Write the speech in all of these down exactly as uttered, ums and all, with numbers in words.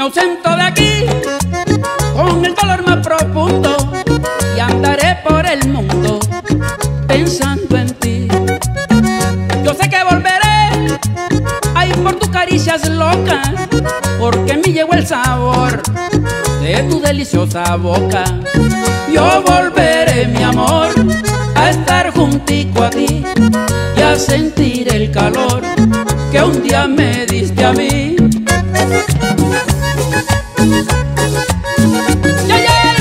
ausento de aquí con el dolor más profundo y andaré por el mundo pensando en ti. Yo sé que volveré ahí por tus caricias locas, porque en mí llegó el sabor de tu deliciosa boca. Yo volveré, mi amor, a estar juntico a ti y a sentir el calor que un día me diste a mí. ¡Yeah, yeah!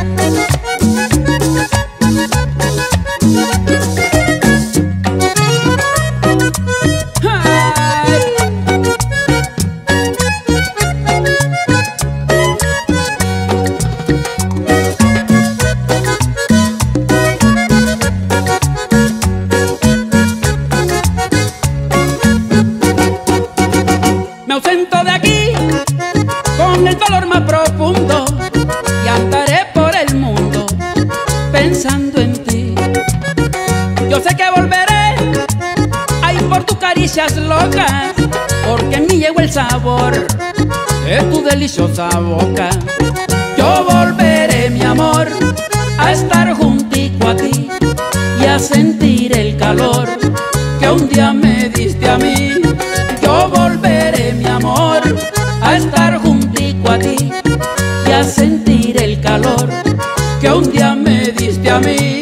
Me ausento de aquí con el dolor más profundo y andaré por el mundo pensando en ti. Yo sé que volveré ahí por tus caricias locas, porque en mí llegó el sabor de tu deliciosa boca. Yo volveré, mi amor, a estar juntico a ti y a sentir el calor que un día me diste a mí. Yo volveré, mi amor, a estar juntico a ti y a sentir el calor que un día me diste a mí.